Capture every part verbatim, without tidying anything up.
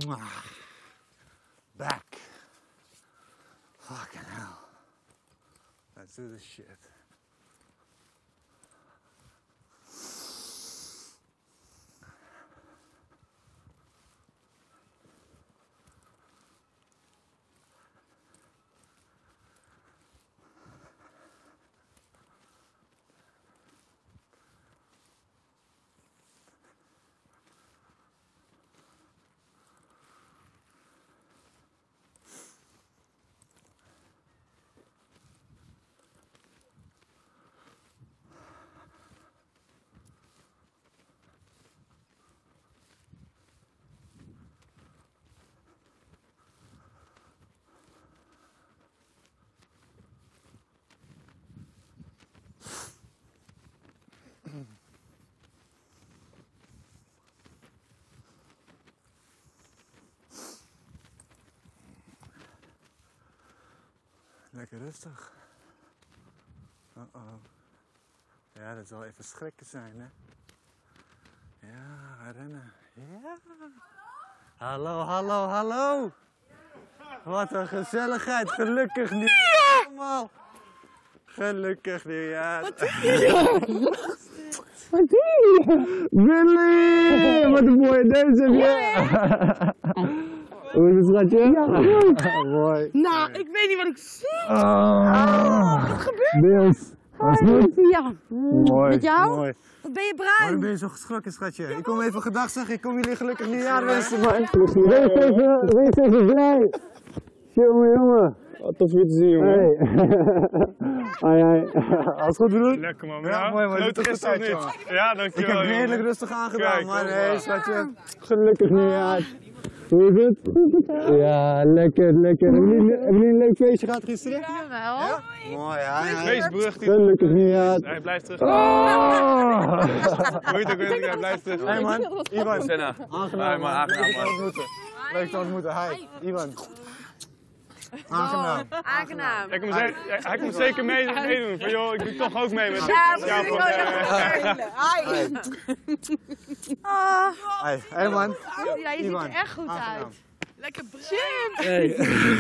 Back. Fucking hell. Let's do this shit. Lekker rustig. Uh-oh. Ja, dat zal even schrikken zijn, hè? Ja, rennen. Ja. Hallo, hallo, hallo. Wat een gezelligheid. Gelukkig nieuwjaar. Allemaal. Gelukkig nieuwjaar. Wat doe je? Wat doe je? Billy! Wat een mooie neus heb je. Hoe is het, schatje? Ja, goed. Mooi. Nou, ik weet niet wat ik zie. Oh, wat gebeurt er? Niels, was goed? Ja. Mooi. Met jou? Mooi. Wat ben je bruin? Waarom ben je zo geschrokken, schatje? Ik kom even gedag zeggen, ik kom jullie gelukkig nieuwjaar wensen, man. Wees even, wees even blij. Jongen, jongen. Wat tof je te zien, jongen. Hey. Ai, ai. Alles goed, broer? Lekker, man. Ja, Ja, mooi, man. Genoot Doet het gisteren goed uit, niet. jongen. Ja, Ik dankjewel. heb redelijk jongen. rustig aangedaan, Kijk, man. kom Hé, maar. schatje. Gelukkig nieuwjaar. Hoe is het? Ja, lekker, lekker. Hebben jullie, hebben jullie een leuk feestje gehad gisteren? Jawel. Ja? Mooi, ja. ja. Feestbrug. die- Gelukkig nieuwjaar. Hij blijft terug. Oh! Weet ook, weet ook, hij blijft terug. Hey man, Ivan. Senna. Aangenaam, Hi, man, aangenaam, Leuk te man. ontmoeten. Leuk te ontmoeten. Hi, Ivan. Aangenaam. Aangenaam. Hij komt, ze- hij- hij komt zeker mee, meedoen. Van joh, ik doe toch ook mee met Ja, ja, we van, moeten eh, Hi. Ah, Hey, hey man. ja, je ziet Ivan. er echt goed Aangenaam. uit. Lekker bruin. Hey.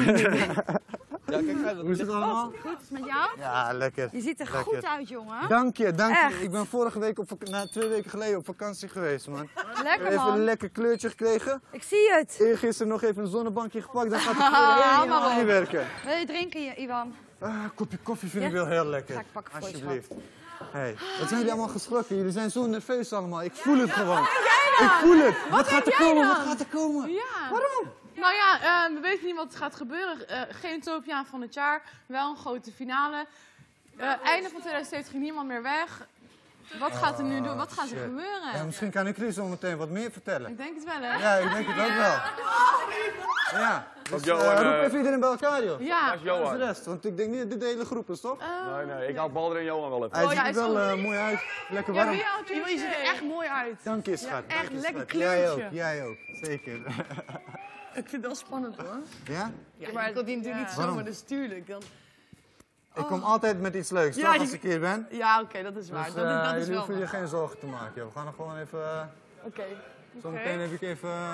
Hoe is het allemaal? Goed, is met jou? Ja, lekker. Je ziet er Lekker. goed uit, jongen. Dank je, dank je. Echt. Ik ben vorige week, op, vak- na twee weken geleden, op vakantie geweest, man. Lekker, Even een man. lekker kleurtje gekregen. Ik zie het. Eergisteren nog even een zonnebankje gepakt, dan gaat het Haha, weer hou maar helemaal op. inwerken. Wil je drinken, Ivan? Ah, een kopje koffie vind Ja? ik wel heel lekker. Ga ik pakken voor je, Alsjeblieft. Hey, wat zijn jullie allemaal geschrokken? Jullie zijn zo nerveus allemaal. Ik voel het gewoon. jij Ik voel het. Wat, gaat heb er jij komen? dan? Wat gaat er komen? Ja. Waarom? Nou ja, eh, we weten niet wat er gaat gebeuren. Eh, geen Utopiaan van het jaar, wel een grote finale. Eh, einde van twintig zeventig ging niemand meer weg. Wat gaat er nu doen? Wat gaat er shit. gebeuren? Ja, misschien kan ik Chris zo meteen wat meer vertellen. Ik denk het wel, hè? Ja, ik denk het ook wel. Ja, dus Johan, eh, roep eh, even iedereen bij elkaar, joh. Ja. Dat is Dat is de Johan. rest, want ik denk niet dat dit de hele groep is, toch? Nee, nee, ik haal Balder en Johan wel even. Hij Oh, ziet ja, er is wel goed. eh, mooi uit. Lekker Ja, warm. wie houdt je? Je ziet er echt mooi uit. Dank je, schat. Ja, echt Dank je, lekker schat. Jij ook, kleurtje. jij ook. Zeker. Ik vind het wel spannend, hoor. Ja? Ja, maar dat die natuurlijk niet Waarom? zomaar, dus tuurlijk. Dan... Ik kom altijd met iets leuks, Ja, toch, je- als ik hier ben? Ja, oké, dat is waar. Dus dat, eh, is- dat is jullie wel hoeven je waar. geen zorgen te maken, joh. We gaan er gewoon even... eh, Oké. Zometeen heb ik even... eh,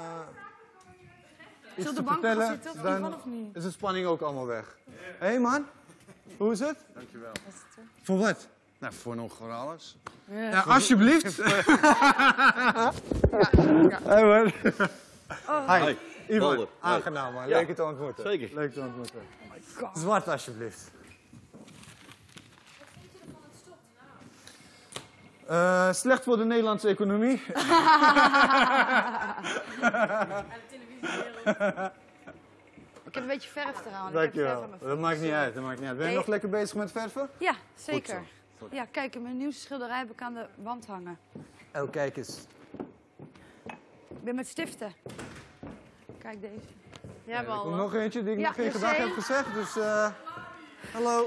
iets Zullen te de bank gaan vertellen, zitten of dan Ivan of niet? is de spanning ook allemaal weg. Hé hey man, hoe is het? Dankjewel. Voor wat? Nou, voor nog voor alles. Ja, alsjeblieft. Hey man. Hi, Ivan. Balder. Aangenaam man, Ja. leuk je te ontmoeten. Zeker. Leuk te ontmoeten. Zwart alsjeblieft. Eh, slecht voor de Nederlandse economie. Ik heb een beetje verf eraan. Ik heb verf Dankjewel. aan mijn Dat maakt niet uit, dat maakt niet uit. Ben je Nee. nog lekker bezig met verven? Ja, zeker. Goed Ja, kijk, mijn nieuwste schilderij heb ik aan de wand hangen. Oh, kijk eens. Ik ben met stiften. Kijk deze. Ja, Er komt wel. nog eentje die ik Ja, nog geen dus gedag één. heb gezegd, dus eh hallo.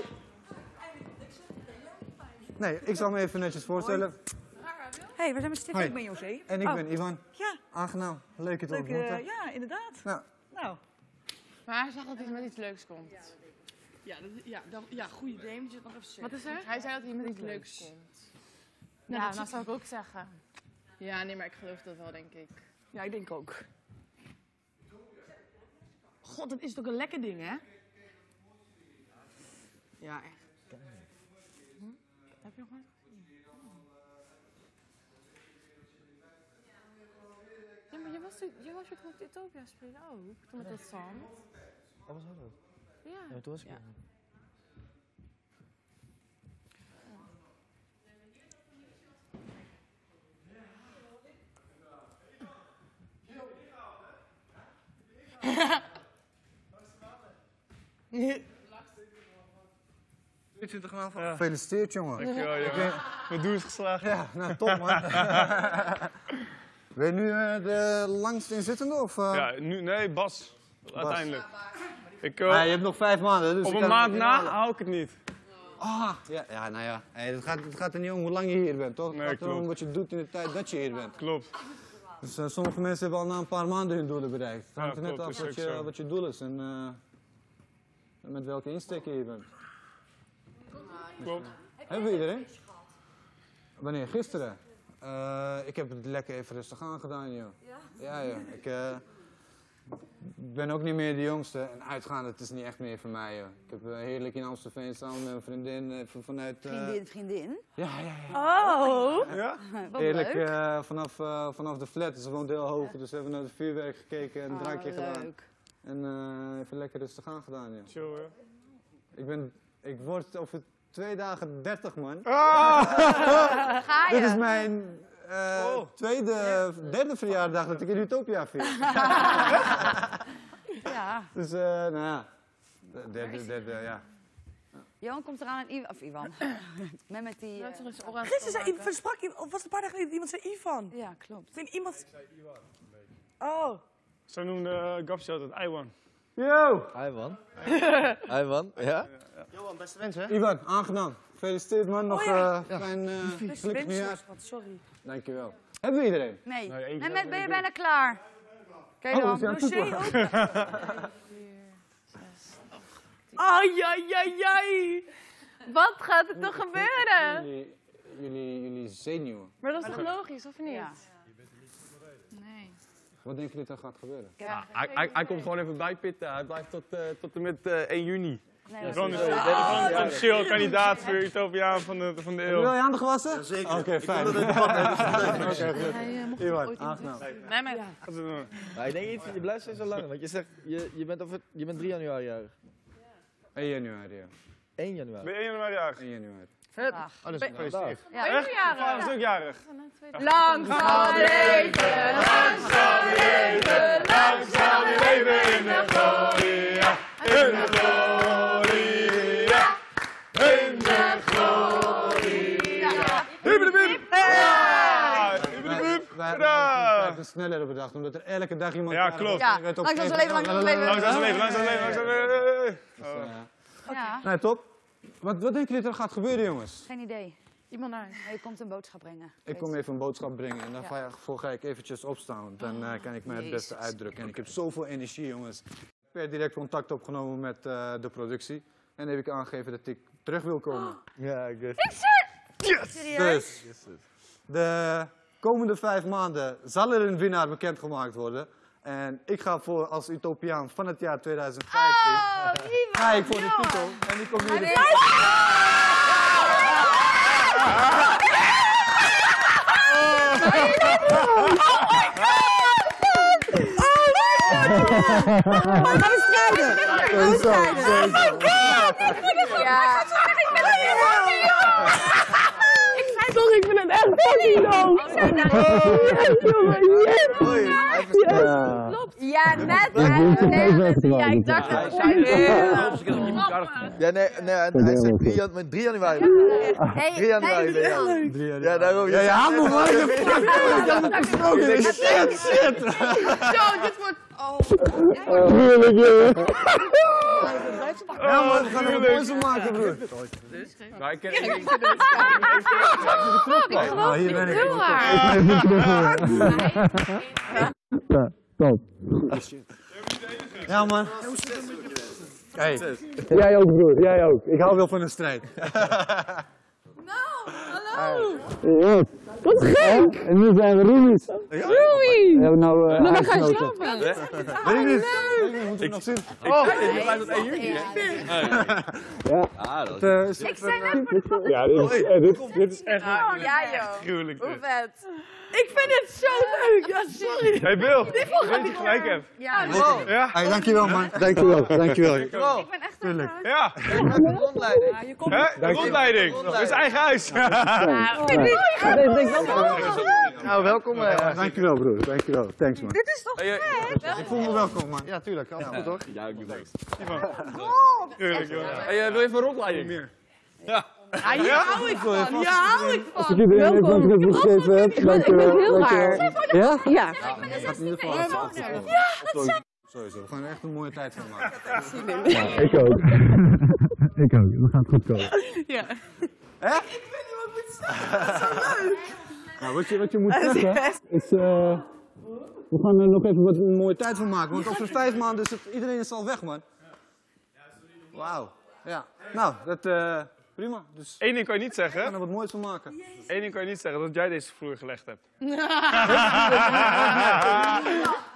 Nee, ik zal me even netjes voorstellen. Hé, hey, waar zijn mijn stiften? Hoi. Ik ben José. En ik Oh. ben Ivan. Ja, Aangenaam, leuk je te leuk. ontmoeten. eh, ja, inderdaad. Nou, Nou, Maar hij zag dat hij met iets leuks komt. ja, dat, ja, dan, ja goed idee. Moet je het nog even Wat is er? Hij zei dat hij met iets leuks komt. Nou, Ja, dat nou ziet- zou ik ook zeggen. Ja, nee, maar ik geloof dat wel, denk ik. Ja, ik denk ook. god, dat is toch een lekker ding, hè? Ja, echt. Hm? Heb je nog wat? Ja, maar je was, je was weer op Utopia spelen ook, toen met dat zand. Wat was dat? Ja. Ja, toen was ik ja. tweeëntwintig maanden van. Gefeliciteerd, jongen. Dankjewel, jongen. Mijn doel is geslaagd. Ja, nou top, man. Ben je nu uh, de langste inzittende? Of, uh... Ja, nu, nee, Bas. Bas. Uiteindelijk. Ik, uh, ah, je hebt nog vijf maanden. Dus op ik een kan maand het na hou ik het niet. Ah, ja, ja, nou ja. Hey, het, gaat, het gaat er niet om hoe lang je hier bent, toch? Het Nee, gaat erom klopt. wat je doet in de tijd dat je hier bent. Klopt. Dus uh, sommige mensen hebben al na een paar maanden hun doelen bereikt. Het Ja, hangt er net klopt, af is wat ook je, zo. wat je doel is en uh, met welke insteek je hier bent. Klopt. Hebben we iedereen? Wanneer? Gisteren? Uh, ik heb het lekker even rustig aangedaan, joh. Ja? Ja, joh. Ik uh, ben ook niet meer de jongste en uitgaan, dat is niet echt meer voor mij, joh. Ik heb uh, heerlijk in Amstelveen samen met mijn vriendin even vanuit... Uh, Vriendin, vriendin. Ja, ja, ja. Oh! Ja? Wat Heerlijk leuk. uh, vanaf, uh, vanaf de flat, ze woont heel hoog, dus we hebben naar het vuurwerk gekeken en een Oh, drankje gedaan. leuk. En uh, even lekker rustig aangedaan, joh. Chill, hè? Ik ben, ik word over twee dagen dertig, man. Ga je? Dit is mijn uh, Oh. tweede, derde verjaardag dat ik in Utopia vier. Ja. Dus, uh, nou ja, de derde, derde, ja. Johan komt eraan en Ivan, of Ivan. met, met die... Dat Uh, is oranje. Gisteren zei iemand, sprak iemand, of was het een paar dagen geleden, iemand zei Ivan. ja, klopt. Ik weet iemand... Oh. Zo noemde uh, Gapsje dat Iwan. Yo! Hi man. Hi man, ja? Johan, beste wensen. Ivan, aangenaam. Gefeliciteerd, man. Nog Oh, ja. uh, fijn uh, Dus gelukkig nieuwjaar. Wenswoord, sorry. Dankjewel. Hebben we iedereen? Nee. Nee, één en keer met, ben ben je ik bijna klaar? Kijk Oh, dan. we zijn aan het Dossier toepassen. ook. Ai, ai, ai, ai. Wat gaat er toch gebeuren? Jullie, jullie, jullie zenuwen. Maar dat is toch logisch, of niet? Ja. Nee. Wat denken jullie dat er gaat gebeuren? Ja. Hij, hij, hij komt gewoon even bijpitten. Hij blijft tot, uh, tot en met uh, één juni. Nee, Ron is dat is- een potentieel kandidaat voor Utopiaan van de, van de Wil je eeuw. je handen gewassen? Zeker. Oké, okay, fijn. Ik wilde het debat hebben, dus Oké, goed. Hij uh, mocht Ivan, ooit in aangenaam. Nee, maar... Wat is het nou? Maar ik denk niet, je blijft steeds zo lang. Want je zegt, je, je, bent over, je bent drie januari jarig. één januari, ja. één januari. Ben je één januari jarig? één januari. Vandaag. Oh, dus gefeliciteerd. Ja. Ben je Echt? jarig? Mijn vader is ook jarig. Lang zal leven, lang zal leven, lang zal leven in de gloria, in de gloria, in de gloria. Wij hebben het sneller bedacht, omdat er elke dag iemand... Ja, klopt. Ja, werd op langs ons een- leven, langs ons leven. Langs zijn leven, langs zijn leven, langs zijn leven. Dus, uh, Ja, nee, top. Wat, wat denken jullie dat er gaat gebeuren, jongens? geen idee. Iemand naar huis. Nee, je komt een boodschap brengen. Ik kom even een boodschap brengen en Ja. daarvoor ga ik eventjes opstaan, want dan uh, kan ik mij het beste Jezus. uitdrukken. En ik heb zoveel energie, jongens. Ik heb per direct contact opgenomen met uh, de productie en heb ik aangegeven dat ik terug wil komen. Ja, ik weet Serieus? Dus, de komende vijf maanden zal er een winnaar bekendgemaakt worden. En ik ga voor als Utopiaan van het jaar tweeduizend vijftien. Oh, Ivan! Ga ik voor de titel en die komt hier. Hij de- Gaan we strijden? Gaan we strijden? Oh my god! Ja. Sorry, ik vind het echt fucking leuk. Yes, jongen, yes. Ja, net hè? Ja, ik dacht dat Ja, nee, nee, hij zegt drie jan- met drie januari. Nee, drie januari ben je. Drie jaar. Ja, daarom. Ja, je handen, man. Ik heb ik heb het gesproken. Shit, shit. Zo, dit wordt... Oh. Tuurlijk, jongen. Ja, man, we gaan er een mooiste maken, broer. Nou, ik ken ik, Nou, hier ben ik. Heel raar. Top. Ja, man. Hey. Jij ook, broer. Jij ook. Ik hou wel van een strijd. Ja. Wat gek! En nu zijn we roomies. Roei! We hebben nou uh, Maar waar ga je huisgenoten. slapen? Weet ik niet. Moeten we nog zien. Oh, dit blijft tot één uur. Ja. Ah, dat Het, is Ik zei net voor de podcast. Ja, dit is, eh, dit, dit is echt... Oh, ja joh. Gruwelijk. Hoe vet. Ik vind het zo leuk! Ja, sorry! Hey Bill, ik weet dat je gelijk hebt. Ja, Ja? Hey, dankjewel man. Dankjewel, dankjewel. ik ben echt een fan. Ja. De rondleiding. Ja, je komt Hè? De rondleiding. Dat is eigen huis. Nou, welkom. eh. Dankjewel broer, dankjewel. Thanks man. Dit is toch vet? Ik voel me welkom man. Ja, tuurlijk. Alles goed hoor. Ja, ik doe het. Tuurlijk, joh. Hey, uh, wil je even een rondleiding? Meer. Ja. Ja, hier hou ik van. Hier hou ik Als van. ik iedereen even Welkom. een knuffel gegeven heb, Ik ben, ik ben heel raar. Ja? Ja. Gaat in ieder geval sowieso. We gaan er echt een mooie tijd van maken. Ja, ik ook. Ik ook. We gaan het goed komen. Ja. Hè? Ik weet niet wat ik moet zeggen. Dat is zo leuk. Nou, wat je, wat je moet zeggen is... Uh, we gaan er nog even wat een mooie tijd van maken. Want over vijf maanden is het... Iedereen is al weg, man. Wauw. Ja. Nou, dat... Uh, prima. Dus Eén ding kan je niet we gaan zeggen. er wat moois van maken. Eén ding kan je niet zeggen, dat jij deze vloer gelegd hebt.